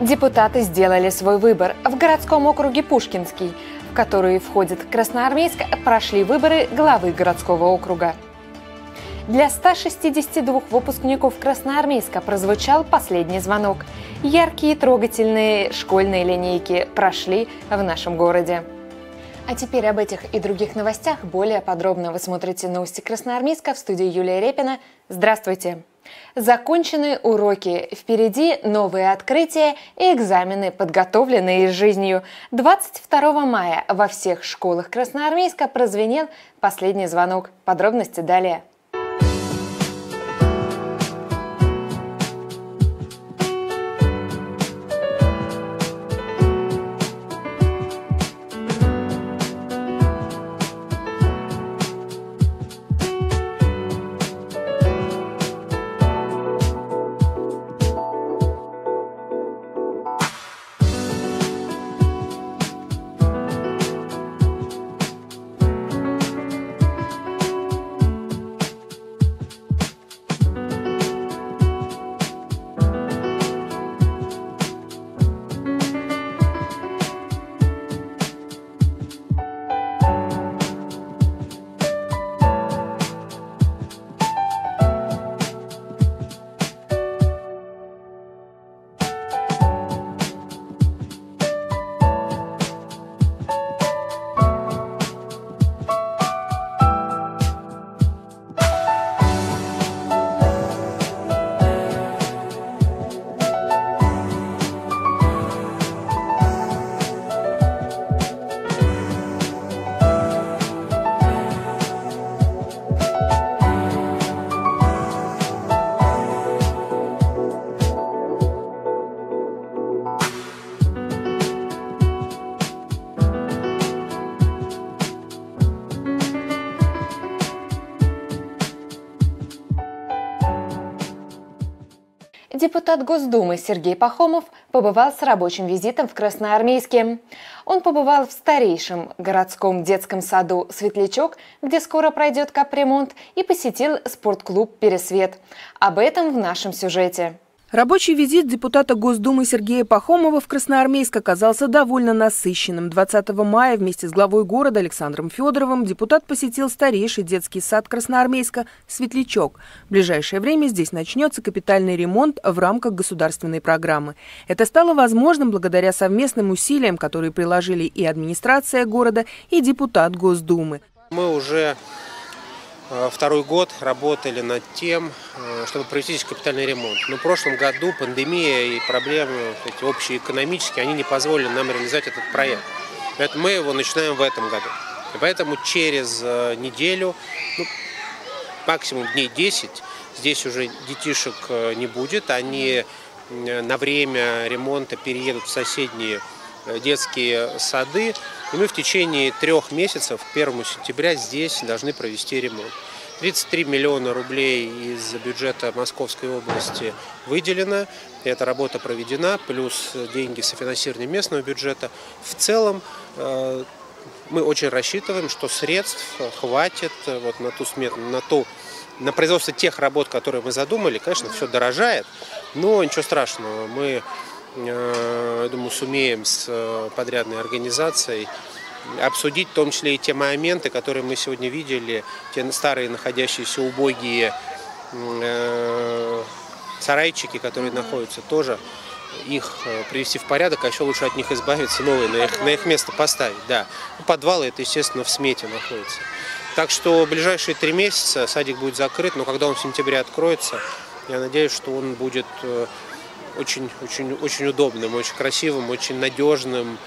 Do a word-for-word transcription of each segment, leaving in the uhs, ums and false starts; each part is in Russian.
Депутаты сделали свой выбор. В городском округе Пушкинский, в который входит Красноармейск, прошли выборы главы городского округа. Для ста шестидесяти двух выпускников Красноармейска прозвучал последний звонок. Яркие и трогательные школьные линейки прошли в нашем городе. А теперь об этих и других новостях более подробно вы смотрите новости Красноармейска в студии Юлия Репина. Здравствуйте! Закончены уроки, впереди новые открытия и экзамены, подготовленные жизнью. двадцать второго мая во всех школах Красноармейска прозвенел последний звонок. Подробности далее. Депутат Госдумы Сергей Пахомов побывал с рабочим визитом в Красноармейске. Он побывал в старейшем городском детском саду «Светлячок», где скоро пройдет капремонт, и посетил спортклуб «Пересвет». Об этом в нашем сюжете. Рабочий визит депутата Госдумы Сергея Пахомова в Красноармейск оказался довольно насыщенным. двадцатого мая вместе с главой города Александром Федоровым депутат посетил старейший детский сад Красноармейска «Светлячок». В ближайшее время здесь начнется капитальный ремонт в рамках государственной программы. Это стало возможным благодаря совместным усилиям, которые приложили и администрация города, и депутат Госдумы. Мы уже второй год работали над тем, чтобы провести здесь капитальный ремонт. Но в прошлом году пандемия и проблемы эти общие экономические, они не позволили нам реализовать этот проект. Поэтому мы его начинаем в этом году. И поэтому через неделю, ну, максимум дней десять, здесь уже детишек не будет. Они на время ремонта переедут в соседние детские сады. И мы в течение трех месяцев, к первому сентября, здесь должны провести ремонт. тридцать три миллиона рублей из бюджета Московской области выделено. Эта работа проведена, плюс деньги софинансирования местного бюджета. В целом э, мы очень рассчитываем, что средств хватит вот на ту смету, на ту, на производство тех работ, которые мы задумали. Конечно, все дорожает, но ничего страшного. Мы, я думаю, сумеем с подрядной организацией обсудить в том числе и те моменты, которые мы сегодня видели, те старые находящиеся убогие э, сарайчики, которые находятся, тоже их привести в порядок, а еще лучше от них избавиться, новые на их, на их место поставить. Да. Подвалы это, естественно, в смете находится. Так что в ближайшие три месяца садик будет закрыт, но когда он в сентябре откроется, я надеюсь, что он будет очень, очень, очень удобным, очень красивым, очень надежным,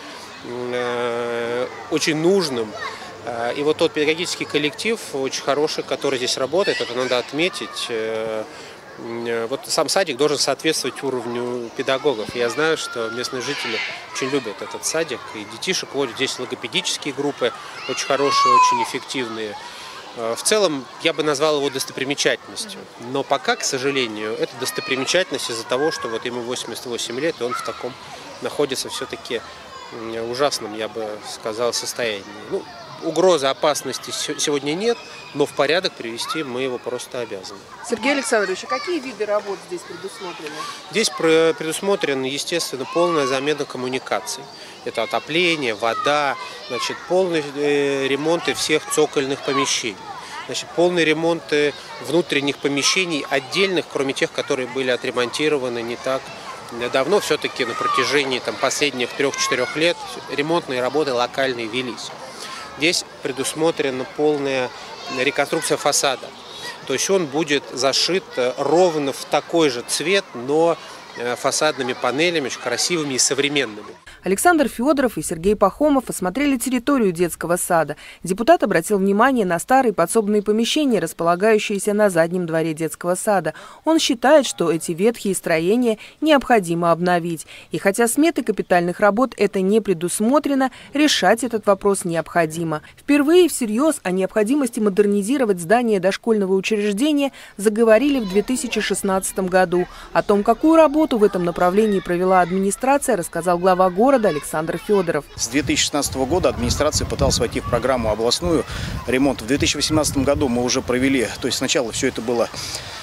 очень нужным. И вот тот педагогический коллектив очень хороший, который здесь работает, это надо отметить. Вот сам садик должен соответствовать уровню педагогов. Я знаю, что местные жители очень любят этот садик, и детишек водят здесь логопедические группы, очень хорошие, очень эффективные. В целом, я бы назвал его достопримечательностью. Но пока, к сожалению, это достопримечательность из-за того, что вот ему восемьдесят восемь лет, и он в таком находится все-таки ужасном, я бы сказал, состоянии. Ну, угрозы, опасности сегодня нет, но в порядок привести мы его просто обязаны. Сергей Александрович, а какие виды работ здесь предусмотрены? Здесь предусмотрена, естественно, полная замена коммуникаций. Это отопление, вода, значит, полный ремонт всех цокольных помещений. Значит, полный ремонт внутренних помещений отдельных, кроме тех, которые были отремонтированы не так давно. Все-таки на протяжении там, последних трех-четырех лет ремонтные работы локальные велись. Здесь предусмотрена полная реконструкция фасада. То есть он будет зашит ровно в такой же цвет, но фасадными панелями, очень красивыми и современными. Александр Федоров и Сергей Пахомов осмотрели территорию детского сада. Депутат обратил внимание на старые подсобные помещения, располагающиеся на заднем дворе детского сада. Он считает, что эти ветхие строения необходимо обновить. И хотя сметы капитальных работ это не предусмотрено, решать этот вопрос необходимо. Впервые всерьез о необходимости модернизировать здание дошкольного учреждения заговорили в две тысячи шестнадцатом году. О том, какую работу в этом направлении провела администрация, рассказал глава города Александр Федоров. С две тысячи шестнадцатого года администрация пыталась войти в программу областную ремонта. В две тысячи восемнадцатом году мы уже провели, то есть сначала все это было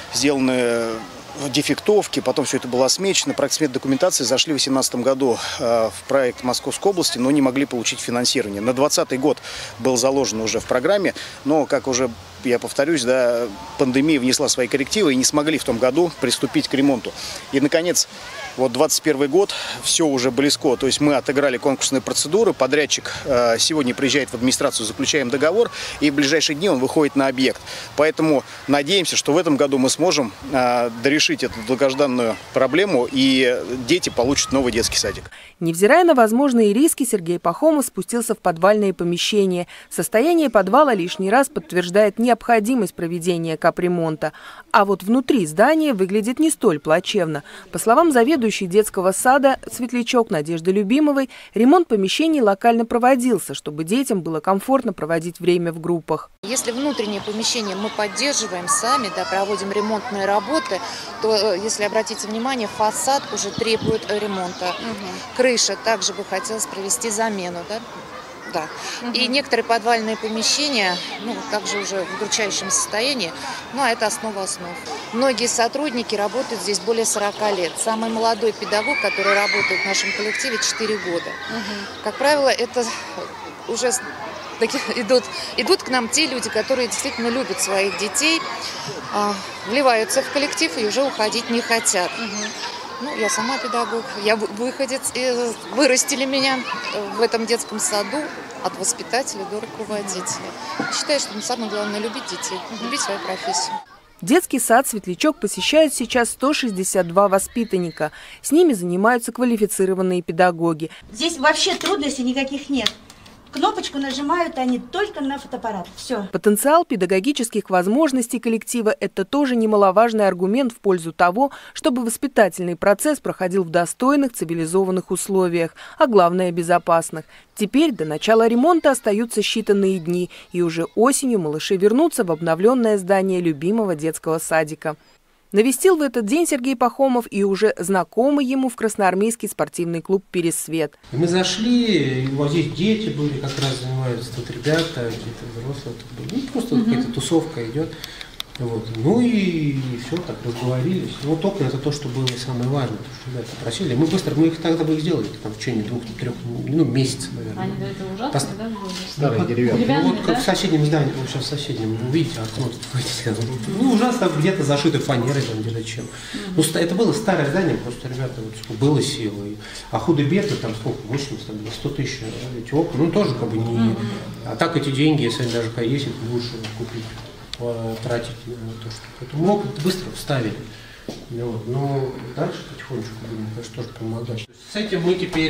сделано дефектовки, потом все это было осмечено. Проект смет документации зашли в две тысячи восемнадцатом году в проект Московской области, но не могли получить финансирование. На двадцатый год был заложен уже в программе, но, как уже я повторюсь, да, пандемия внесла свои коррективы и не смогли в том году приступить к ремонту. И, наконец, вот двадцать первый год, все уже близко, то есть мы отыграли конкурсные процедуры, подрядчик э, сегодня приезжает в администрацию, заключаем договор, и в ближайшие дни он выходит на объект. Поэтому надеемся, что в этом году мы сможем э, дорешить эту долгожданную проблему, и дети получат новый детский садик. Невзирая на возможные риски, Сергей Пахомов спустился в подвальные помещения. Состояние подвала лишний раз подтверждает необходимость проведения капремонта. А вот внутри здания выглядит не столь плачевно. По словам заведующей детского сада «Светлячок» Надежды Любимовой, ремонт помещений локально проводился, чтобы детям было комфортно проводить время в группах. Если внутреннее помещение мы поддерживаем сами, да, проводим ремонтные работы, то, если обратите внимание, фасад уже требует ремонта. Угу. Крыша также бы хотелось провести замену. Да? Да. Угу. И некоторые подвальные помещения, ну, также уже в удручающем состоянии, ну, а это основа основ. Многие сотрудники работают здесь более сорока лет. Самый молодой педагог, который работает в нашем коллективе, четыре года. Угу. Как правило, это уже таких, идут, идут к нам те люди, которые действительно любят своих детей, а, вливаются в коллектив и уже уходить не хотят. Угу. Ну, я сама педагог, я выходец, и вырастили меня в этом детском саду от воспитателя до руководителя. Считаю, что самое главное – любить детей, любить свою профессию. Детский сад «Светлячок» посещают сейчас сто шестьдесят два воспитанника. С ними занимаются квалифицированные педагоги. Здесь вообще трудностей никаких нет. Кнопочку нажимают они только на фотоаппарат. Все. Потенциал педагогических возможностей коллектива – это тоже немаловажный аргумент в пользу того, чтобы воспитательный процесс проходил в достойных, цивилизованных условиях, а главное – безопасных. Теперь до начала ремонта остаются считанные дни, и уже осенью малыши вернутся в обновленное здание любимого детского садика. Навестил в этот день Сергей Пахомов и уже знакомый ему в красноармейский спортивный клуб «Пересвет». Мы зашли, и вот здесь дети были, как раз занимаются, тут ребята, какие-то взрослые тут были. Ну, просто угу. какая-то тусовка идет. Вот. Ну и все, так разговорились. Ну, вот окна – это то, что было самое важное, то, что ребята просили. Мы быстро, мы их тогда бы их сделали, там, в течение двух-трех, ну, месяцев, наверное. Они до этого ужасные, Пос... да, были? Старые деревянные. Ну, вот да? как в соседнем здании, вот сейчас в соседнем, вы увидите, окно тут, ну, ужасно, где-то зашито фанерой, там, где-то чем. Mm-hmm. Ну, это было старое здание, просто, ребята, вот, было силы. А худо-бедно, там, сколько, восемьдесят, там, сто тысяч эти окна, ну, тоже, как бы, не… Mm-hmm. А так эти деньги, если они даже есть, лучше купить. Тратить на то, что поэтому мы быстро вставили. Вот. Но дальше потихонечку будем, конечно, тоже помогать. С этим мы теперь,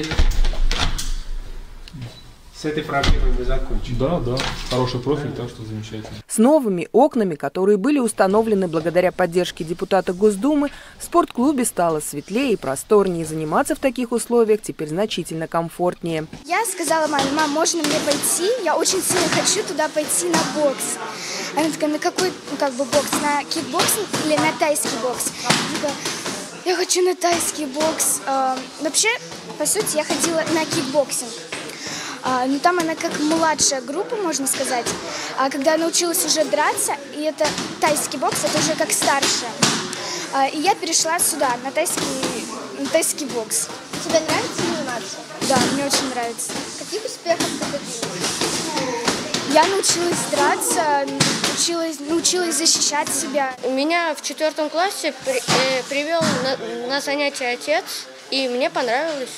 с этой проблемой мы закончим. Да, да, хороший профиль, так что замечательно. С новыми окнами, которые были установлены благодаря поддержке депутата Госдумы, в спортклубе стало светлее и просторнее. Заниматься в таких условиях теперь значительно комфортнее. Я сказала маме: мам, можно мне пойти? Я очень сильно хочу туда пойти на бокс. Она такая: на какой, ну, как бы, бокс? На кикбоксинг или на тайский бокс? Я такая: я хочу на тайский бокс. Вообще, по сути, я ходила на кикбоксинг. А, ну, там она как младшая группа, можно сказать. А когда я научилась уже драться, и это тайский бокс, это уже как старшая. А, и я перешла сюда, на тайский, на тайский бокс. Тебе нравится заниматься? Да, мне очень нравится. Каких успехов ты добилась? Я научилась драться, научилась, научилась защищать себя. Меня в четвертом классе при, э, привел на, на занятия отец, и мне понравилось.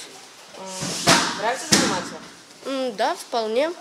Нравится заниматься? М, да, вполне.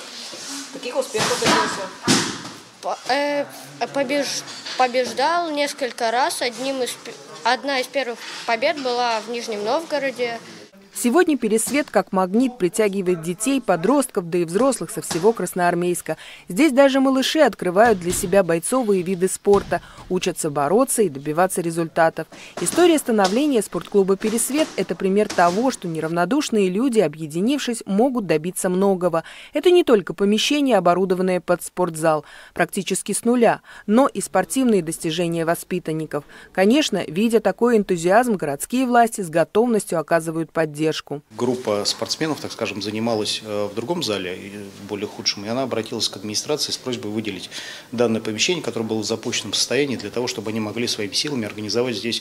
Каких успехов добился? По, э, побеж, побеждал несколько раз. Одним из, одна из первых побед была в Нижнем Новгороде. Сегодня Пересвет как магнит притягивает детей, подростков, да и взрослых со всего Красноармейска. Здесь даже малыши открывают для себя бойцовые виды спорта, учатся бороться и добиваться результатов. История становления спортклуба «Пересвет» – это пример того, что неравнодушные люди, объединившись, могут добиться многого. Это не только помещение, оборудованное под спортзал, практически с нуля, но и спортивные достижения воспитанников. Конечно, видя такой энтузиазм, городские власти с готовностью оказывают поддержку. Группа спортсменов, так скажем, занималась в другом зале, в более худшем, и она обратилась к администрации с просьбой выделить данное помещение, которое было в запущенном состоянии, для того, чтобы они могли своими силами организовать здесь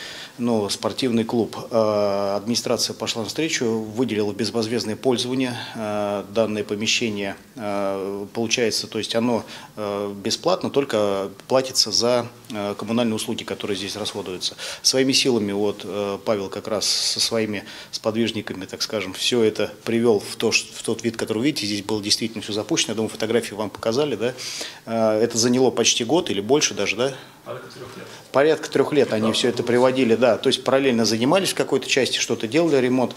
ну, спортивный клуб. Администрация пошла навстречу, выделила безвозмездное пользование данное помещение. Получается, то есть оно бесплатно, только платится за коммунальные услуги, которые здесь расходуются. Своими силами вот Павел как раз со своими сподвижниками, так скажем, все это привел в, то, в тот вид, который видите. Здесь было действительно все запущено. Я думаю, фотографии вам показали, да? Это заняло почти год или больше даже, да? Порядка трех лет. Порядка трех лет они все это приводили, да. То есть параллельно занимались в какой-то части, что-то делали, ремонт.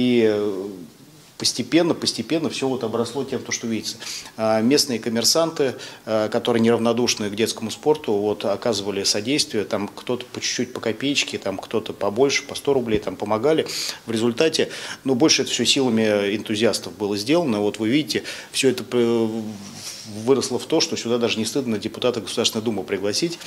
И постепенно, постепенно все вот обросло тем, то, что видится. Местные коммерсанты, которые неравнодушны к детскому спорту, вот, оказывали содействие. Там кто-то по чуть-чуть, по копеечке, там кто-то побольше, по сто рублей там помогали. В результате, ну, больше это все силами энтузиастов было сделано. Вот вы видите, все это выросло в то, что сюда даже не стыдно депутата Государственной Думы пригласить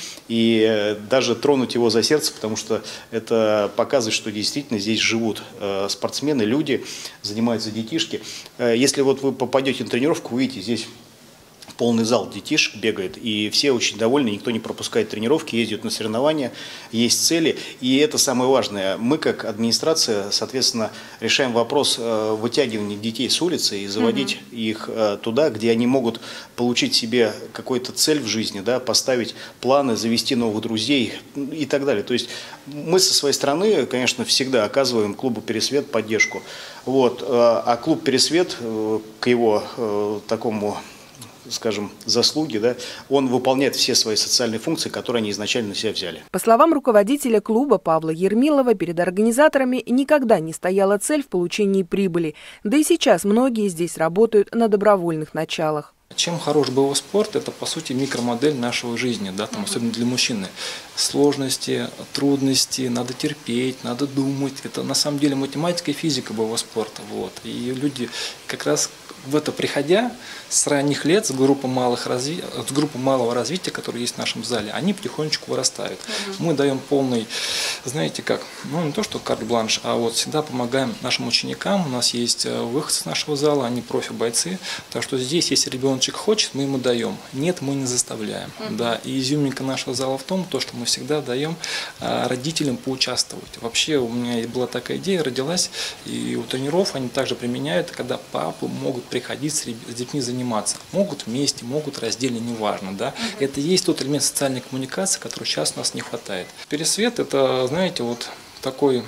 и даже тронуть его за сердце, потому что это показывает, что действительно здесь живут спортсмены, люди, занимаются детишки. Если вот вы попадете на тренировку, увидите, здесь полный зал детишек бегает, и все очень довольны, никто не пропускает тренировки, ездят на соревнования, есть цели, и это самое важное. Мы, как администрация, соответственно, решаем вопрос вытягивания детей с улицы и заводить mm-hmm. их туда, где они могут получить себе какую-то цель в жизни, да, поставить планы, завести новых друзей и так далее. То есть мы со своей стороны, конечно, всегда оказываем клубу «Пересвет» поддержку. Вот. А клуб «Пересвет» к его такому, скажем, заслуги, да, он выполняет все свои социальные функции, которые они изначально на себя взяли. По словам руководителя клуба Павла Ермилова, перед организаторами никогда не стояла цель в получении прибыли. Да и сейчас многие здесь работают на добровольных началах. Чем хорош боевой спорт, это по сути микромодель нашей жизни, да, там, особенно для мужчины. Сложности, трудности, надо терпеть, надо думать. Это на самом деле математика и физика боевого спорта. Вот. И люди как раз в это приходя с ранних лет, с группы, малых разви... с группы малого развития, которые есть в нашем зале, они потихонечку вырастают. Uh-huh. Мы даем полный, знаете как, ну не то что карт-бланш, а вот всегда помогаем нашим ученикам. У нас есть выходцы с нашего зала, они профи-бойцы. Так что здесь, если ребеночек хочет, мы ему даем. Нет, мы не заставляем. Uh-huh. Да. И изюминка нашего зала в том, то, что мы всегда даем родителям поучаствовать. Вообще у меня была такая идея, родилась, и у тренеров они также применяют, когда папы могут приходить с детьми заниматься. Могут вместе, могут раздельно, неважно. Да? Uh-huh. Это и есть тот элемент социальной коммуникации, который сейчас у нас не хватает. Пересвет – это, знаете, вот такой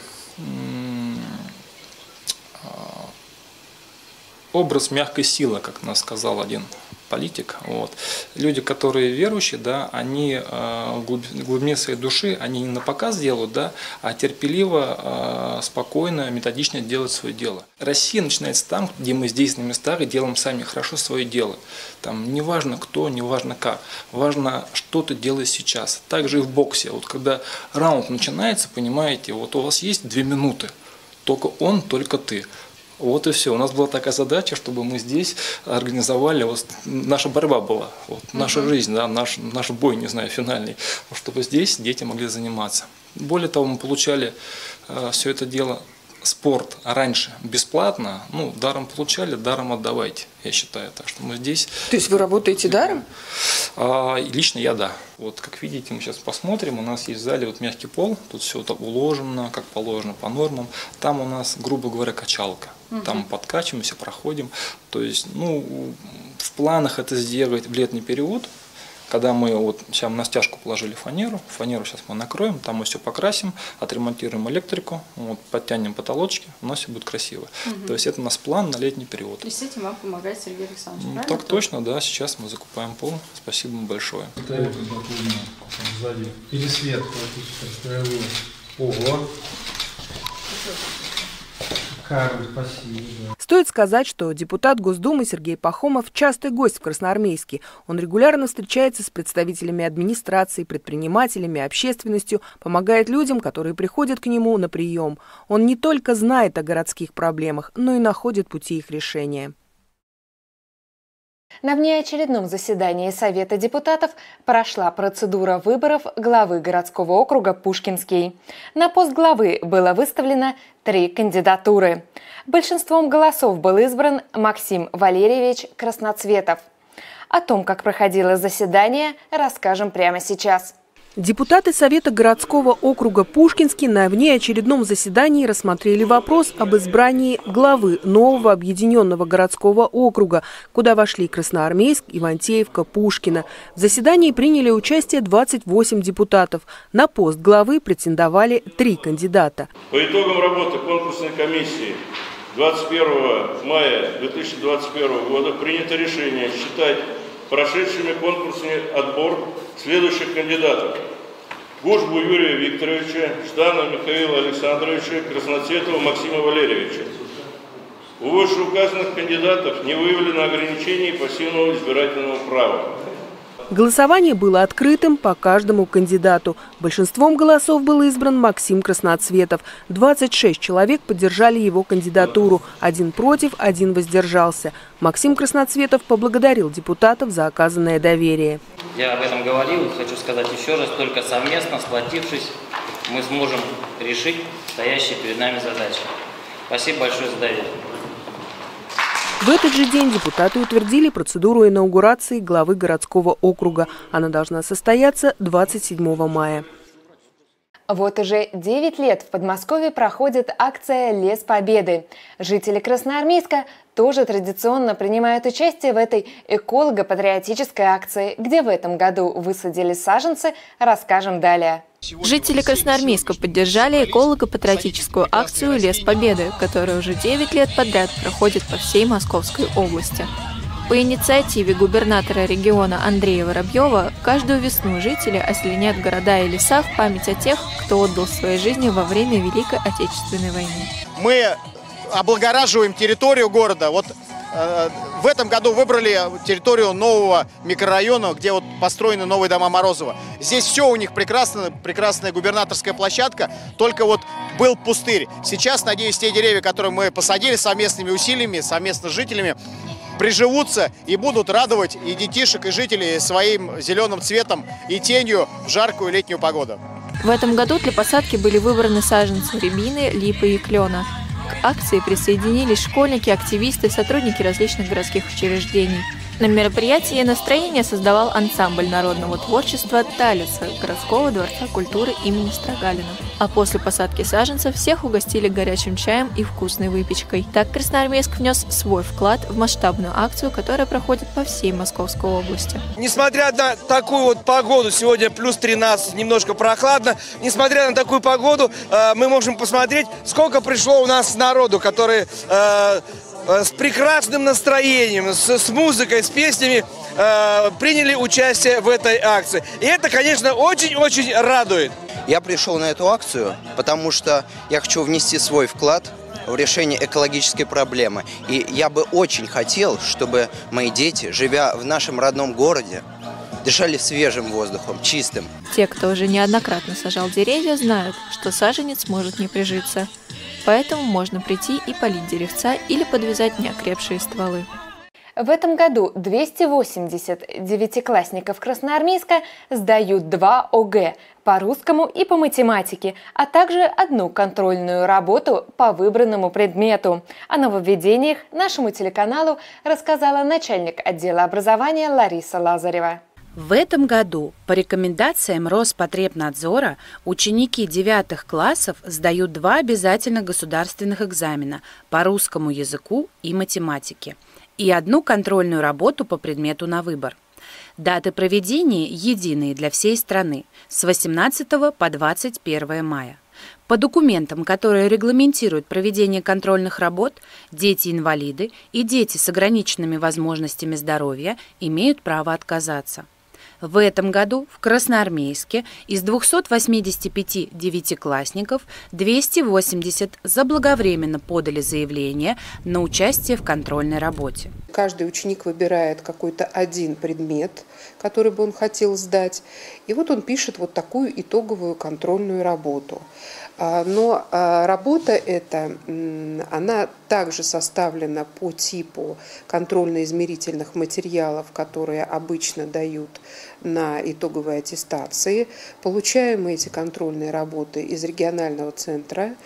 м- образ мягкой силы, как нас сказал один политик. Вот. Люди, которые верующие, да, они э, в глубине своей души, они не на показ делают, да, а терпеливо, э, спокойно, методично делают свое дело. Россия начинается там, где мы здесь на местах и делаем сами хорошо свое дело. Там не важно кто, не важно как, важно, что ты делаешь сейчас. Также и в боксе. Вот когда раунд начинается, понимаете, вот у вас есть две минуты, только он, только ты. Вот и все. У нас была такая задача, чтобы мы здесь организовали, вот наша борьба была, вот, uh-huh. наша жизнь, да, наш, наш бой, не знаю, финальный, чтобы здесь дети могли заниматься. Более того, мы получали э, все это дело спорт раньше бесплатно, ну, даром получали, даром отдавайте, я считаю. Так что мы здесь... То есть вы работаете даром? А, лично я, да. Вот, как видите, мы сейчас посмотрим, у нас есть в зале вот мягкий пол, тут все это уложено, как положено, по нормам. Там у нас, грубо говоря, качалка. Угу. Там мы подкачиваемся, проходим. То есть, ну, в планах это сделать в летний период, когда мы вот сейчас на стяжку положили фанеру, фанеру сейчас мы накроем, там мы все покрасим, отремонтируем электрику, вот, подтянем потолочки, у нас все будет красиво. Угу. То есть это у нас план на летний период. И с этим вам помогает Сергей Александрович, ну, правильно? Так точно, да, сейчас мы закупаем пол, спасибо вам большое. Сзади пересвет практически. Ого. Карл, спасибо. Стоит сказать, что депутат Госдумы Сергей Пахомов – частый гость в Красноармейске. Он регулярно встречается с представителями администрации, предпринимателями, общественностью, помогает людям, которые приходят к нему на прием. Он не только знает о городских проблемах, но и находит пути их решения. На внеочередном заседании Совета депутатов прошла процедура выборов главы городского округа Пушкинский. На пост главы было выставлено три кандидатуры. Большинством голосов был избран Максим Валерьевич Красноцветов. О том, как проходило заседание, расскажем прямо сейчас. Депутаты Совета городского округа Пушкинский на внеочередном заседании рассмотрели вопрос об избрании главы нового объединенного городского округа, куда вошли Красноармейск, Ивантеевка, Пушкино. В заседании приняли участие двадцать восемь депутатов. На пост главы претендовали три кандидата. По итогам работы конкурсной комиссии двадцать первого мая две тысячи двадцать первого года принято решение считать прошедшими конкурсный отбор следующих кандидатов: Гужбу Юрия Викторовича, Жданова Михаила Александровича, Красноцветова Максима Валерьевича. У вышеуказанных кандидатов не выявлено ограничений пассивного избирательного права. Голосование было открытым по каждому кандидату. Большинством голосов был избран Максим Красноцветов. двадцать шесть человек поддержали его кандидатуру. Один против, один воздержался. Максим Красноцветов поблагодарил депутатов за оказанное доверие. Я об этом говорил и хочу сказать еще раз. Только совместно, сплотившись, мы сможем решить стоящие перед нами задачи. Спасибо большое за доверие. В этот же день депутаты утвердили процедуру инаугурации главы городского округа. Она должна состояться двадцать седьмого мая. Вот уже девять лет в Подмосковье проходит акция «Лес Победы». Жители Красноармейска тоже традиционно принимают участие в этой эколого-патриотической акции, где в этом году высадили саженцы, расскажем далее. Жители Красноармейска поддержали эколого-патриотическую акцию «Лес Победы», которая уже девять лет подряд проходит по всей Московской области. По инициативе губернатора региона Андрея Воробьева каждую весну жители озеленят города и леса в память о тех, кто отдал свои жизни во время Великой Отечественной войны. Мы облагораживаем территорию города. Вот э, в этом году выбрали территорию нового микрорайона, где вот построены новые дома Морозова. Здесь все у них прекрасно, прекрасная губернаторская площадка, только вот был пустырь. Сейчас, надеюсь, те деревья, которые мы посадили совместными усилиями, совместно с жителями, приживутся и будут радовать и детишек, и жителей своим зеленым цветом и тенью в жаркую летнюю погоду. В этом году для посадки были выбраны саженцы рябины, липы и клена. К акции присоединились школьники, активисты, сотрудники различных городских учреждений. На мероприятии настроение создавал ансамбль народного творчества «Талица» городского дворца культуры имени Строгалина. А после посадки саженцев всех угостили горячим чаем и вкусной выпечкой. Так Красноармейск внес свой вклад в масштабную акцию, которая проходит по всей Московской области. Несмотря на такую вот погоду, сегодня плюс тринадцать, немножко прохладно, несмотря на такую погоду, мы можем посмотреть, сколько пришло у нас народу, которые с прекрасным настроением, с, с музыкой, с песнями э, приняли участие в этой акции. И это, конечно, очень-очень радует. Я пришел на эту акцию, потому что я хочу внести свой вклад в решение экологической проблемы. И я бы очень хотел, чтобы мои дети, живя в нашем родном городе, дышали свежим воздухом, чистым. Те, кто уже неоднократно сажал деревья, знают, что саженец может не прижиться. Поэтому можно прийти и полить деревца или подвязать неокрепшие стволы. В этом году двести восемьдесят девятиклассников Красноармейска сдают два О Гэ по русскому и по математике, а также одну контрольную работу по выбранному предмету. О нововведениях нашему телеканалу рассказала начальник отдела образования Лариса Лазарева. В этом году по рекомендациям Роспотребнадзора ученики девятых классов сдают два обязательных государственных экзамена по русскому языку и математике и одну контрольную работу по предмету на выбор. Даты проведения единые для всей страны с восемнадцатого по двадцать первое мая. По документам, которые регламентируют проведение контрольных работ, дети-инвалиды и дети с ограниченными возможностями здоровья имеют право отказаться. В этом году в Красноармейске из двухсот восьмидесяти пяти девятиклассников двести восемьдесят заблаговременно подали заявление на участие в контрольной работе. Каждый ученик выбирает какой-то один предмет, который бы он хотел сдать, и вот он пишет вот такую итоговую контрольную работу. Но работа эта, она также составлена по типу контрольно-измерительных материалов, которые обычно дают на итоговой аттестации. Получаем мы эти контрольные работы из регионального центра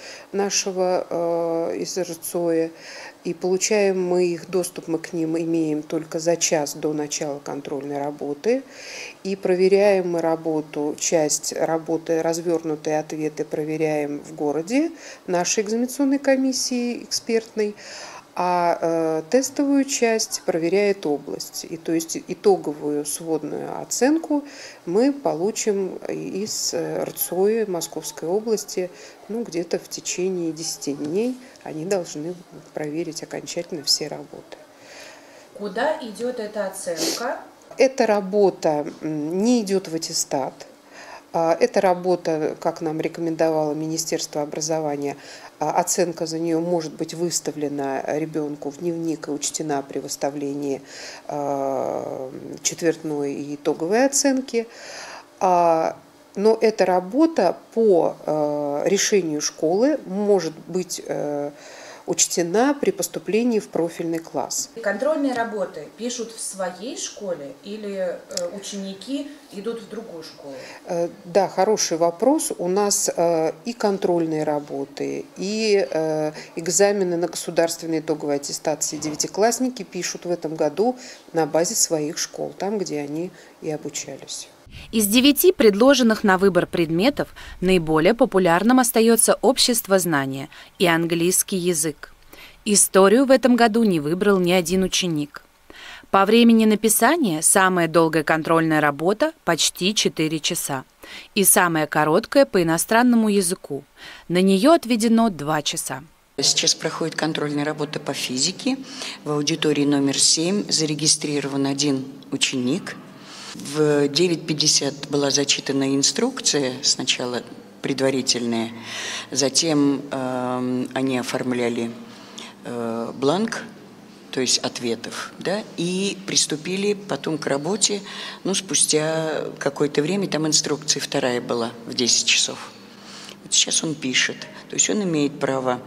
нашего, из РЦОИ, и получаем мы их, доступ мы к ним имеем только за час до начала контрольной работы. И проверяем мы работу, часть работы, развернутые ответы проверяем в городе нашей экзаменационной комиссии экспертной, а э, тестовую часть проверяет область. И то есть итоговую сводную оценку мы получим из РЦОИ Московской области, ну, где-то в течение десяти дней они должны проверить окончательно все работы. Куда идет эта оценка? Эта работа не идет в аттестат. Эта работа, как нам рекомендовало Министерство образования, оценка за нее может быть выставлена ребенку в дневник и учтена при выставлении четвертной и итоговой оценки. Но эта работа по решению школы может быть учтена при поступлении в профильный класс. Контрольные работы пишут в своей школе или ученики идут в другую школу? Да, хороший вопрос. У нас и контрольные работы, и экзамены на государственные итоговые аттестации девятиклассники пишут в этом году на базе своих школ, там, где они и обучались. Из девяти предложенных на выбор предметов наиболее популярным остается обществознание и английский язык. Историю в этом году не выбрал ни один ученик. По времени написания самая долгая контрольная работа – почти четыре часа, и самая короткая по иностранному языку. На нее отведено два часа. Сейчас проходит контрольная работа по физике. В аудитории номер семь зарегистрирован один ученик. В девять пятьдесят была зачитана инструкция, сначала предварительная, затем э, они оформляли э, бланк, то есть ответов, да, и приступили потом к работе, ну, спустя какое-то время, там инструкция вторая была в десять часов. Вот сейчас он пишет, то есть он имеет право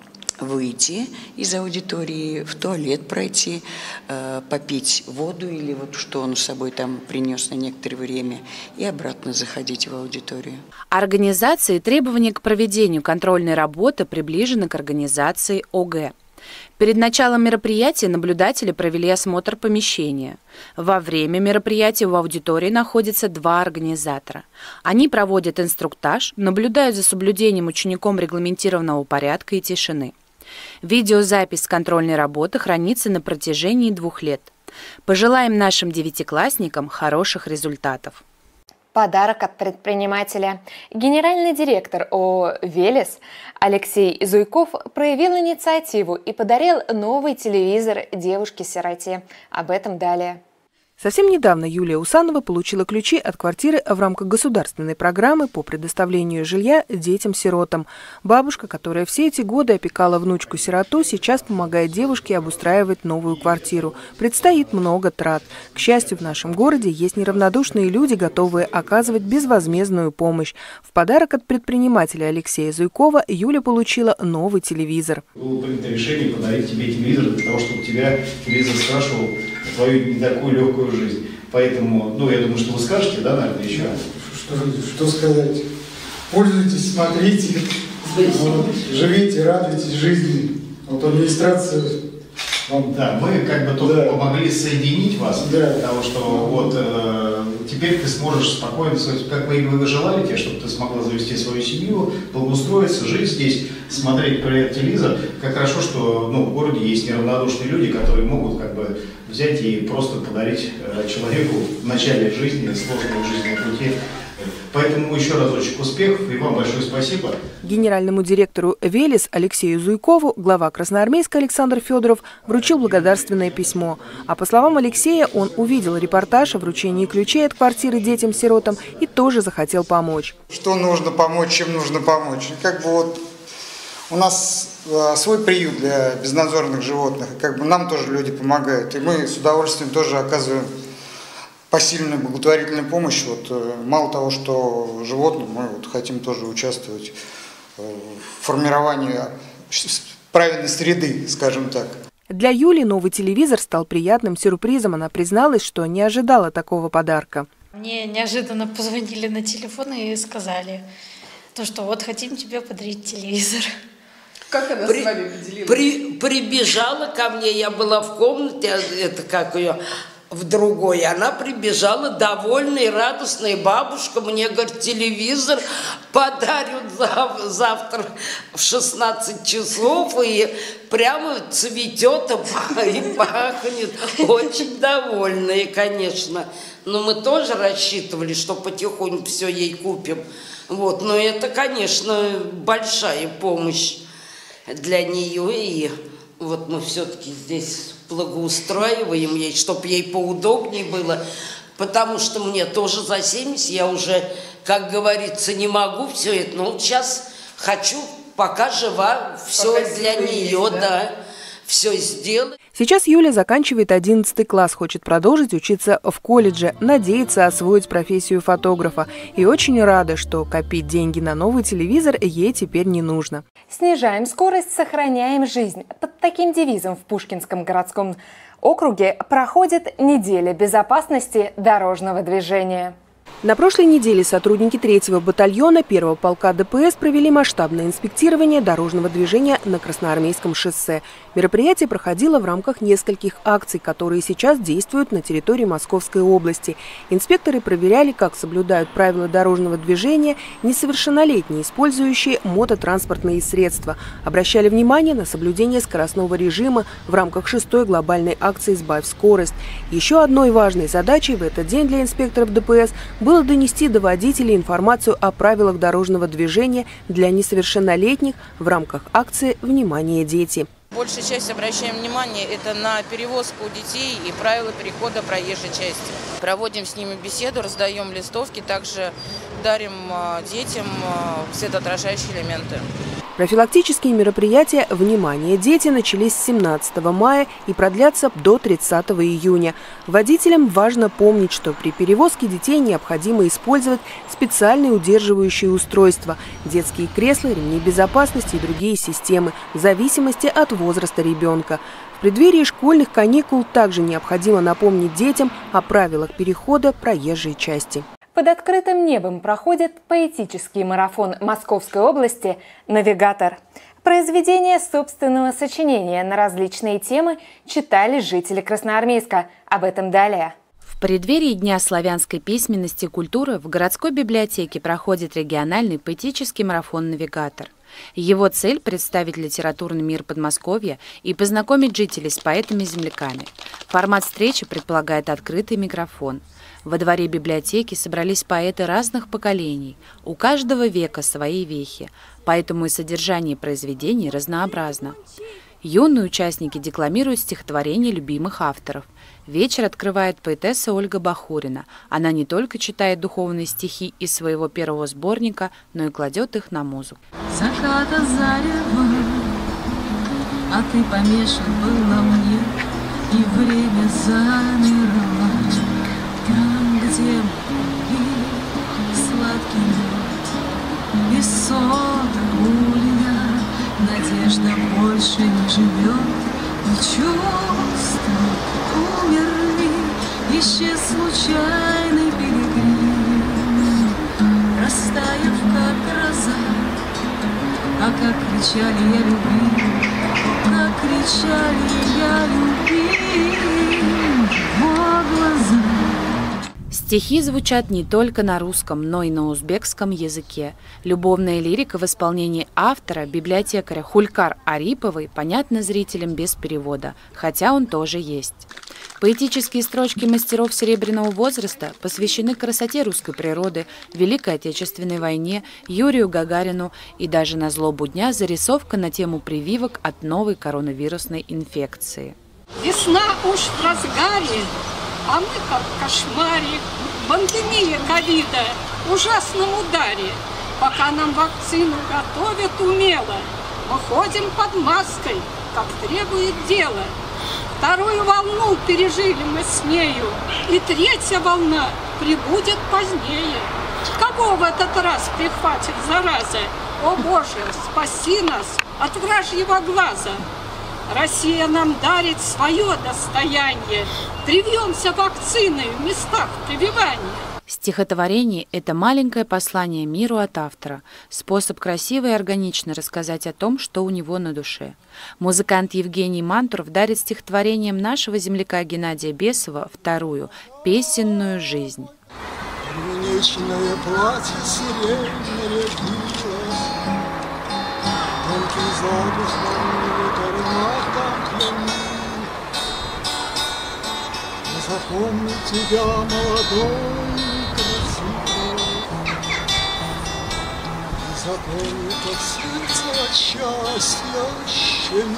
выйти из аудитории, в туалет пройти, э, попить воду или вот что он с собой там принес на некоторое время и обратно заходить в аудиторию. Организация и требования к проведению контрольной работы приближены к организации О Гэ. Перед началом мероприятия наблюдатели провели осмотр помещения. Во время мероприятия в аудитории находятся два организатора. Они проводят инструктаж, наблюдают за соблюдением учеником регламентированного порядка и тишины. Видеозапись контрольной работы хранится на протяжении двух лет. Пожелаем нашим девятиклассникам хороших результатов. Подарок от предпринимателя. Генеральный директор ООО «Велес» Алексей Зуйков проявил инициативу и подарил новый телевизор девушке-сироте. Об этом далее. Совсем недавно Юлия Усанова получила ключи от квартиры в рамках государственной программы по предоставлению жилья детям-сиротам. Бабушка, которая все эти годы опекала внучку-сироту, сейчас помогает девушке обустраивать новую квартиру. Предстоит много трат. К счастью, в нашем городе есть неравнодушные люди, готовые оказывать безвозмездную помощь. В подарок от предпринимателя Алексея Зуйкова Юля получила новый телевизор. Было принято решение подарить тебе телевизор для того, чтобы тебя телевизор спрашивал твою не такую легкую жизнь. Поэтому, ну, я думаю, что вы скажете, да, наверное, еще? Что, что сказать? Пользуйтесь, смотрите, вот, живите, радуйтесь жизни. Вот администрация вам... Да, мы как бы только да. помогли соединить вас, да. потому что вот э, теперь ты сможешь спокойно, как вы и желали тебе, чтобы ты смогла завести свою семью, благоустроиться, жить здесь, смотреть проект телевизор. Как хорошо, что ну, в городе есть неравнодушные люди, которые могут как бы взять и просто подарить э, человеку в начале жизни, сложного жизненного пути. Поэтому еще разочек успехов и вам большое спасибо. Генеральному директору «Велес» Алексею Зуйкову глава Красноармейска Александр Федоров вручил благодарственное письмо. А по словам Алексея, он увидел репортаж о вручении ключей от квартиры детям-сиротам и тоже захотел помочь. Что нужно помочь, чем нужно помочь? Как бы вот у нас э, свой приют для безнадзорных животных, и как бы нам тоже люди помогают, и мы с удовольствием тоже оказываем посильную благотворительную помощь. Вот, мало того, что животным, мы вот хотим тоже участвовать в формировании правильной среды, скажем так. Для Юли новый телевизор стал приятным сюрпризом. Она призналась, что не ожидала такого подарка. Мне неожиданно позвонили на телефон и сказали, то, что вот хотим тебе подарить телевизор. Как она при, с вами поделилась? При, прибежала ко мне, я была в комнате, это как ее... в другой. Она прибежала, довольная, радостная бабушка. Мне, говорит, телевизор подарят зав завтра в шестнадцать часов. И прямо цветет и пахнет. Очень довольная, конечно. Но мы тоже рассчитывали, что потихоньку все ей купим. Вот. Но это, конечно, большая помощь для нее. И вот мы все-таки здесь благоустраиваем ей, чтобы ей поудобнее было, потому что мне тоже за семьдесят, я уже, как говорится, не могу все это, но вот сейчас хочу, пока жива, все пока для нее, есть, да? да, все сделать. Сейчас Юля заканчивает одиннадцатый класс, хочет продолжить учиться в колледже, надеется освоить профессию фотографа и очень рада, что копить деньги на новый телевизор ей теперь не нужно. Снижаем скорость, сохраняем жизнь. Под таким девизом в Пушкинском городском округе проходит неделя безопасности дорожного движения. На прошлой неделе сотрудники третьего батальона первого полка ДПС провели масштабное инспектирование дорожного движения на Красноармейском шоссе. Мероприятие проходило в рамках нескольких акций, которые сейчас действуют на территории Московской области. Инспекторы проверяли, как соблюдают правила дорожного движения несовершеннолетние, использующие мототранспортные средства. Обращали внимание на соблюдение скоростного режима в рамках шестой глобальной акции «Сбавь скорость». Еще одной важной задачей в этот день для инспекторов ДПС было донести до водителей информацию о правилах дорожного движения для несовершеннолетних в рамках акции «Внимание, дети». Большая часть обращаем внимание это на перевозку детей и правила перехода проезжей части. Проводим с ними беседу, раздаем листовки, также дарим детям светоотражающие элементы. Профилактические мероприятия «Внимание, дети» начались с семнадцатого мая и продлятся до тридцатого июня. Водителям важно помнить, что при перевозке детей необходимо использовать специальные удерживающие устройства – детские кресла, ремни безопасности и другие системы в зависимости от возраста ребенка. В преддверии школьных каникул также необходимо напомнить детям о правилах перехода проезжей части. Под открытым небом проходит поэтический марафон Московской области «Навигатор». Произведения собственного сочинения на различные темы читали жители Красноармейска. Об этом далее. В преддверии Дня славянской письменности и культуры в городской библиотеке проходит региональный поэтический марафон «Навигатор». Его цель – представить литературный мир Подмосковья и познакомить жителей с поэтами-земляками. Формат встречи предполагает открытый микрофон. Во дворе библиотеки собрались поэты разных поколений, у каждого века свои вехи, поэтому и содержание произведений разнообразно. Юные участники декламируют стихотворения любимых авторов. Вечер открывает поэтесса Ольга Бахурина. Она не только читает духовные стихи из своего первого сборника, но и кладет их на музыку. Заката зарева, а ты помешан был на мне, и время замерло. Там, где мы, сладкий мед, и сон улья, надежда больше не живет, и чувства умерли, исчез случайный пилигрим, растаяв как гроза. А как кричали я любим, как кричали я любим, его глаза. Стихи звучат не только на русском, но и на узбекском языке. Любовная лирика в исполнении автора, библиотекаря Хулькар Ариповой, понятна зрителям без перевода, хотя он тоже есть. Поэтические строчки мастеров серебряного возраста посвящены красоте русской природы, Великой Отечественной войне, Юрию Гагарину и даже на злобу дня зарисовка на тему прививок от новой коронавирусной инфекции. Весна уж в разгаре, а мы как в кошмаре. Пандемия ковида в ужасном ударе. Пока нам вакцину готовят умело, мы ходим под маской, как требует дело. Вторую волну пережили мы с нею, и третья волна прибудет позднее. Кого в этот раз прихватит зараза? О Боже, спаси нас от вражьего глаза! Россия нам дарит свое достояние. Привьемся вакциной в местах прививания. Стихотворение – это маленькое послание миру от автора, способ красиво и органично рассказать о том, что у него на душе. Музыкант Евгений Мантуров дарит стихотворением нашего земляка Геннадия Бесова вторую – «Песенную жизнь». Вечное платье сиреневое пила, тонкий запах ветер на топлении. Запомню тебя, молодой и красивый, запомню, как сердце от счастья щемит.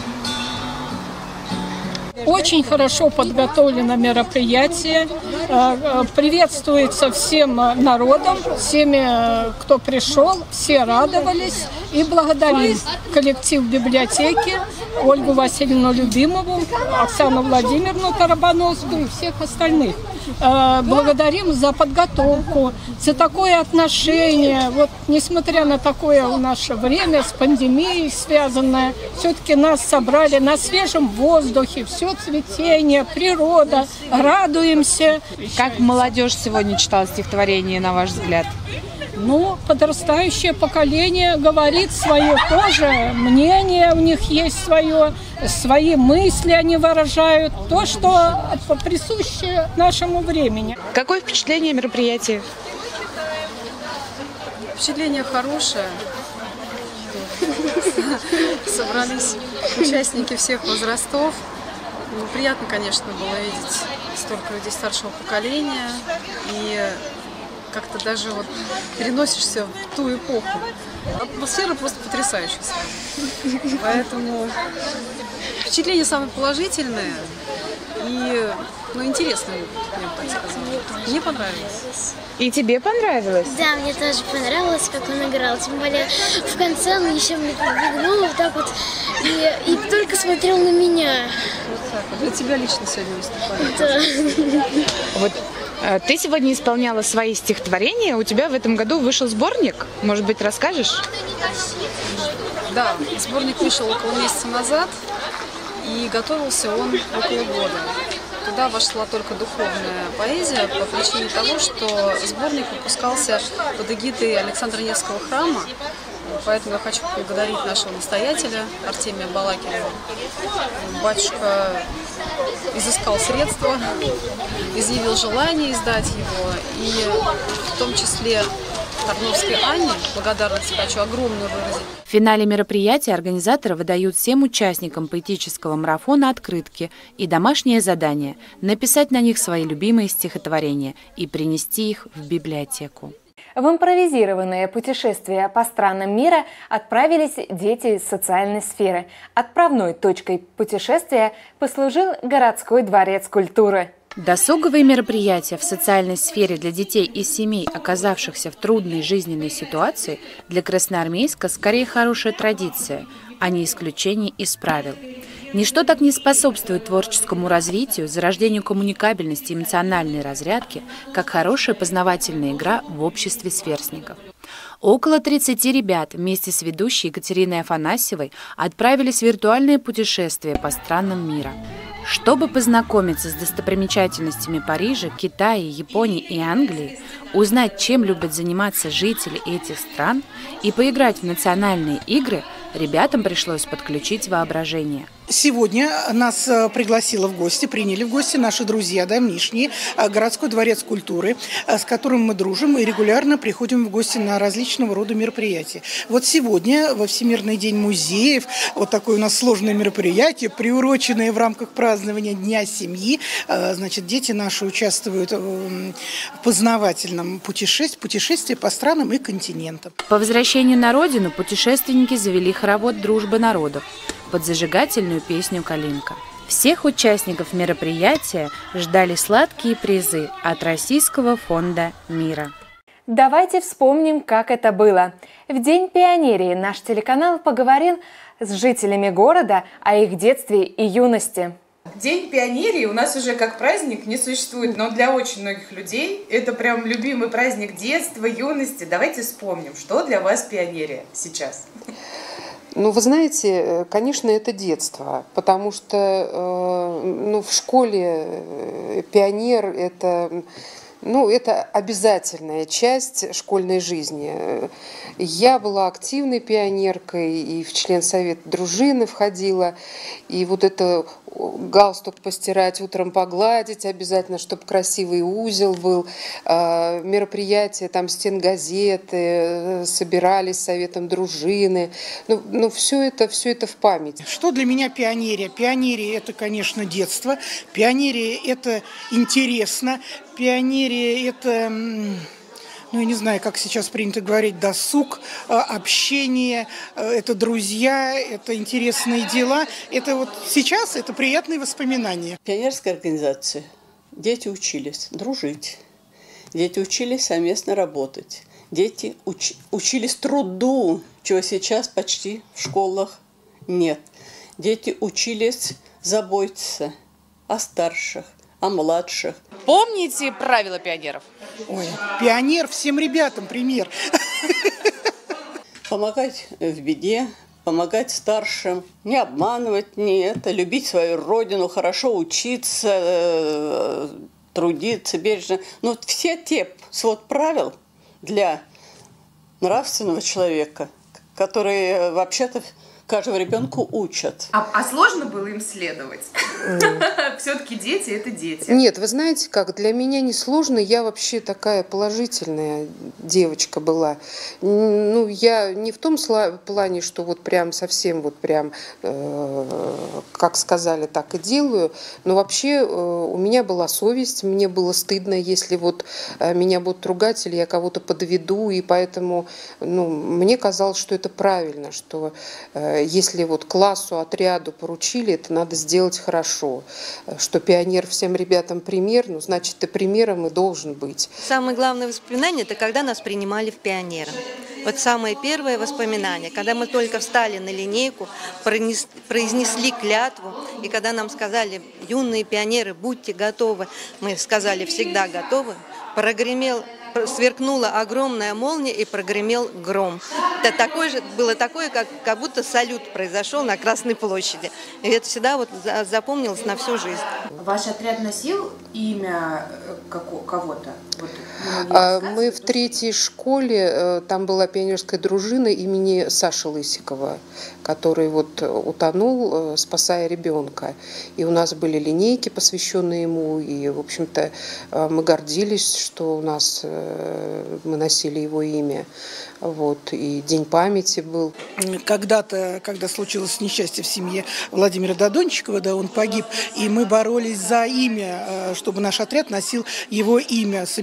Очень хорошо подготовлено мероприятие. Приветствуется всем народом, всеми, кто пришел, все радовались. И благодарим коллектив библиотеки, Ольгу Васильевну Любимову, Оксану Владимировну Тарабановскую и всех остальных. Благодарим за подготовку, за такое отношение. Вот, несмотря на такое в наше время с пандемией связанное, все-таки нас собрали на свежем воздухе, все цветение, природа, радуемся. Как молодежь сегодня читала стихотворение, на ваш взгляд? Ну, подрастающее поколение говорит свое тоже, мнение у них есть свое, свои мысли они выражают, то, что присуще нашему времени. Какое впечатление мероприятия? Впечатление хорошее. Собрались участники всех возрастов. Ну, приятно, конечно, было видеть столько людей старшего поколения. И как-то даже вот переносишься в ту эпоху. Атмосфера просто потрясающая. Поэтому впечатления самые положительные и ну, интересные, я бы так сказала. Мне понравилось. И тебе понравилось? Да, мне тоже понравилось, как он играл. Тем более в конце он еще мне подбегнул вот так вот и, и только смотрел на меня. Вот так вот. Для тебя лично сегодня выступали. Да. Вот. Ты сегодня исполняла свои стихотворения, у тебя в этом году вышел сборник, может быть, расскажешь? Да, сборник вышел около месяца назад, и готовился он около года. Туда вошла только духовная поэзия по причине того, что сборник выпускался под эгидой Александра Невского храма. Поэтому я хочу поблагодарить нашего настоятеля Артемия Балакирева. Батюшка изыскал средства, изъявил желание издать его, и в том числе Тарновской Анне благодарность хочу огромную выразить. В финале мероприятия организаторы выдают всем участникам поэтического марафона открытки и домашнее задание – написать на них свои любимые стихотворения и принести их в библиотеку. В импровизированное путешествие по странам мира отправились дети из социальной сферы. Отправной точкой путешествия послужил городской дворец культуры. Досуговые мероприятия в социальной сфере для детей из семей, оказавшихся в трудной жизненной ситуации, для Красноармейска скорее хорошая традиция, а не исключение из правил. Ничто так не способствует творческому развитию, зарождению коммуникабельности и эмоциональной разрядки, как хорошая познавательная игра в обществе сверстников. Около тридцати ребят вместе с ведущей Екатериной Афанасьевой отправились в виртуальное путешествие по странам мира. Чтобы познакомиться с достопримечательностями Парижа, Китая, Японии и Англии, узнать, чем любят заниматься жители этих стран и поиграть в национальные игры, ребятам пришлось подключить воображение. Сегодня нас пригласила в гости, приняли в гости наши друзья давнишние, городской дворец культуры, с которым мы дружим и регулярно приходим в гости на различного рода мероприятия. Вот сегодня, во Всемирный день музеев, вот такое у нас сложное мероприятие, приуроченное в рамках празднования Дня семьи. Значит, дети наши участвуют в познавательном путешествии, путешествии по странам и континентам. По возвращению на родину путешественники завели хоровод «Дружбы народов» под зажигательную песню «Калинка». Всех участников мероприятия ждали сладкие призы от Российского фонда мира. Давайте вспомним, как это было. В День пионерии наш телеканал поговорил с жителями города о их детстве и юности. День пионерии у нас уже как праздник не существует, но для очень многих людей это прям любимый праздник детства, юности. Давайте вспомним, что для вас пионерия сейчас. Ну, вы знаете, конечно, это детство, потому что ну, в школе пионер – это, ну, это обязательная часть школьной жизни. Я была активной пионеркой и в член совета дружины входила, и вот это галстук постирать, утром погладить обязательно, чтобы красивый узел был. Мероприятия, там стенгазеты, собирались с советом дружины. Ну, ну все это, все это в памяти. Что для меня пионерия? Пионерия – это, конечно, детство. Пионерия – это интересно. Пионерия – это... ну, я не знаю, как сейчас принято говорить, досуг, общение, это друзья, это интересные дела. Это вот сейчас, это приятные воспоминания. Пионерская организация. Дети учились дружить, дети учились совместно работать, дети уч- учились труду, чего сейчас почти в школах нет. Дети учились заботиться о старших, о младших. Помните правила пионеров? Ой, пионер всем ребятам пример. Помогать в беде, помогать старшим, не обманывать, не это, любить свою родину, хорошо учиться, трудиться бережно. Ну, все те свод правил для нравственного человека, которые вообще-то каждого ребенку учат. А, а сложно было им следовать? Mm. Все-таки дети – это дети. Нет, вы знаете как, для меня не сложно, я вообще такая положительная девочка была. Ну, я не в том плане, что вот прям совсем вот прям, э, как сказали, так и делаю, но вообще э, у меня была совесть, мне было стыдно, если вот э, меня будут ругать или я кого-то подведу, и поэтому, ну, мне казалось, что это правильно, что э, если вот классу, отряду поручили, это надо сделать хорошо. Что пионер всем ребятам пример, ну, значит, ты примером и должен быть. Самое главное воспоминание – это когда нас принимали в пионеры. Вот самое первое воспоминание, когда мы только встали на линейку, произнесли клятву, и когда нам сказали: юные пионеры, будьте готовы, мы сказали: всегда готовы, прогремел, сверкнула огромная молния и прогремел гром. Это такое же, было такое, как, как будто салют произошел на Красной площади. И это всегда вот запомнилось на всю жизнь. Ваш отряд носил имя кого-то? Вот, мы в третьей школе, там была пионерская дружина имени Саши Лысикова, который вот утонул, спасая ребенка. И у нас были линейки, посвященные ему, и, в общем-то, мы гордились, что у нас мы носили его имя. Вот, и День памяти был. Когда-то, когда случилось несчастье в семье Владимира Додончикова, да, он погиб, и мы боролись за имя, чтобы наш отряд носил его имя. Собирались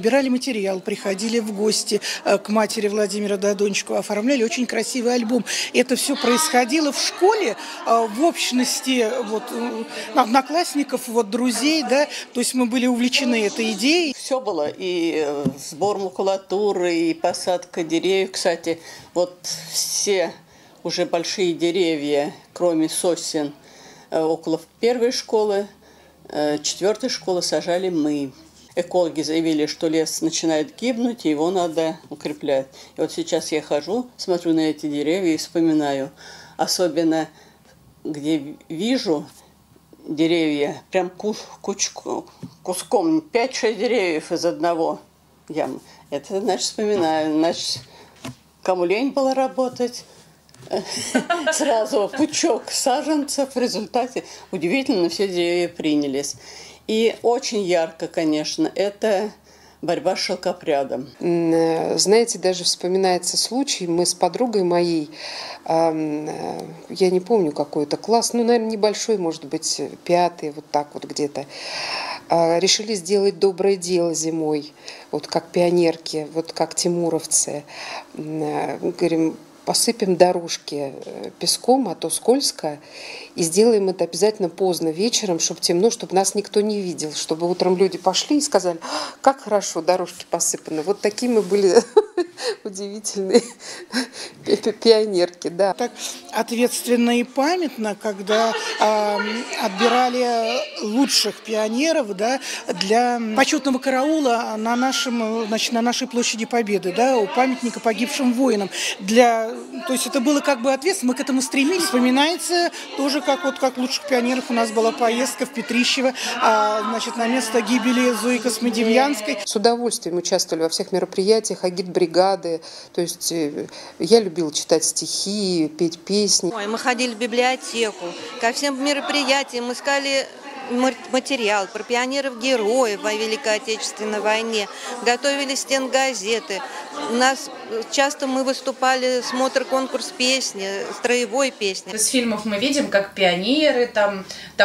собирали материал, приходили в гости к матери Владимира Додончикова, оформляли очень красивый альбом. Это все происходило в школе, в общности вот, одноклассников, вот, друзей, да, то есть мы были увлечены этой идеей. Все было, и сбор макулатуры, и посадка деревьев. Кстати, вот все уже большие деревья, кроме сосен, около первой школы, четвертой школы сажали мы. Экологи заявили, что лес начинает гибнуть, и его надо укреплять. И вот сейчас я хожу, смотрю на эти деревья и вспоминаю. Особенно, где вижу деревья, прям куч, кучку, куском, пять-шесть деревьев из одного ямы. Это, значит, вспоминаю. Значит, кому лень было работать, сразу пучок саженцев. В результате удивительно все деревья принялись. И очень ярко, конечно, это борьба с шелкопрядом. Знаете, даже вспоминается случай, мы с подругой моей, я не помню какой это класс, ну, наверное, небольшой, может быть, пятый, вот так вот где-то, решили сделать доброе дело зимой, вот как пионерки, вот как тимуровцы. Говорим, посыпем дорожки песком, а то скользко, и сделаем это обязательно поздно вечером, чтобы темно, чтобы нас никто не видел, чтобы утром люди пошли и сказали, как хорошо, дорожки посыпаны. Вот такие мы были удивительные пионерки, да. Так ответственно и памятно, когда э, отбирали лучших пионеров, да, для почетного караула на, нашем, значит, на нашей площади Победы, да, у памятника погибшим воинам. Для, то есть это было как бы ответственно, мы к этому стремились. Вспоминается тоже, как вот как лучших пионеров у нас была поездка в Петрищево, а, значит, на место гибели Зои Космодемьянской. С удовольствием участвовали во всех мероприятиях, агитбригады. То есть я любила читать стихи, петь песни. Ой, мы ходили в библиотеку, ко всем мероприятиям искали материал про пионеров-героев во Великой Отечественной войне, готовили стенгазеты. У нас часто мы выступали, смотр-конкурс песни, строевой песни. Из фильмов мы видим, как пионеры, там,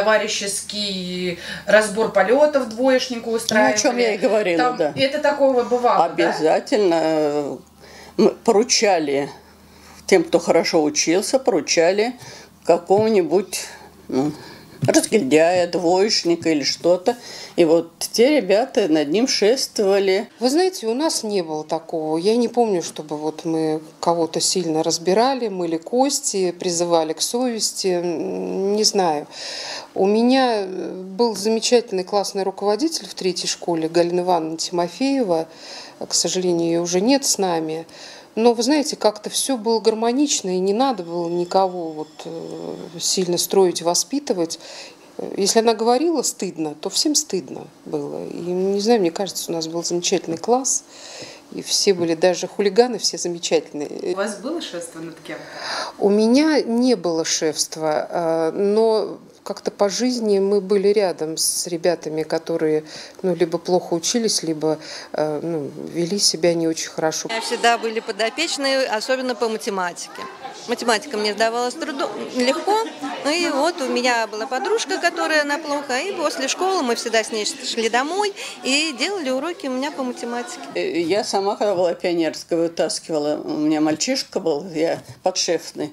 товарищеский разбор полетов двоечнику устраивали. Ну, о чем я и говорила, там, да. Это такого бывало, обязательно. Да? Мы поручали тем, кто хорошо учился, поручали какого-нибудь, ну, разгильдяя, двоечника или что-то. И вот те ребята над ним шествовали. Вы знаете, у нас не было такого. Я не помню, чтобы вот мы кого-то сильно разбирали, мыли кости, призывали к совести. Не знаю. У меня был замечательный классный руководитель в третьей школе, Галина Ивановна Тимофеева. К сожалению, ее уже нет с нами. Но, вы знаете, как-то все было гармонично, и не надо было никого вот сильно строить, воспитывать. Если она говорила стыдно, то всем стыдно было. И, не знаю, мне кажется, у нас был замечательный класс, и все были, даже хулиганы все замечательные. У вас было шефство над кем? У меня не было шефства, но как-то по жизни мы были рядом с ребятами, которые, ну, либо плохо учились, либо э, ну, вели себя не очень хорошо. У меня всегда были подопечные, особенно по математике. Математика мне сдавалась трудно, легко. Ну и вот у меня была подружка, которая она плохо, и после школы мы всегда с ней шли домой и делали уроки у меня по математике. Я сама, когда была пионерская, вытаскивала, у меня мальчишка был, я подшефный,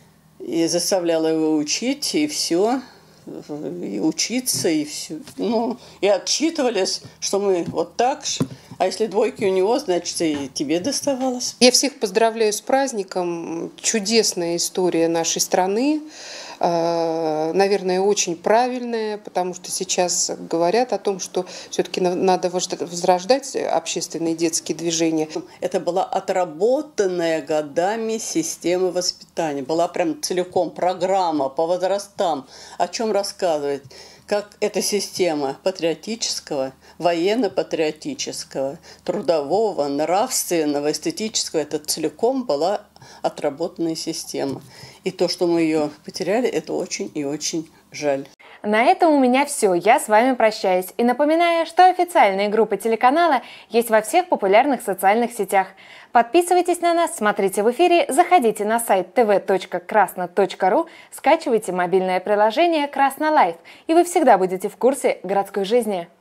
и заставляла его учить, и все. И учиться, и все. Ну, и отчитывались, что мы вот так же. А если двойки у него, значит, и тебе доставалось. Я всех поздравляю с праздником. Чудесная история нашей страны. Наверное, очень правильная, потому что сейчас говорят о том, что все-таки надо возрождать общественные детские движения. Это была отработанная годами система воспитания. Была прям целиком программа по возрастам, о чем рассказывать. Как эта система патриотического, военно-патриотического, трудового, нравственного, эстетического, это целиком была отработанная система. И то, что мы ее потеряли, это очень и очень жаль. На этом у меня все. Я с вами прощаюсь. И напоминаю, что официальные группы телеканала есть во всех популярных социальных сетях. Подписывайтесь на нас, смотрите в эфире, заходите на сайт тэ вэ точка красно точка ру, скачивайте мобильное приложение «Красно Лайф», и вы всегда будете в курсе городской жизни.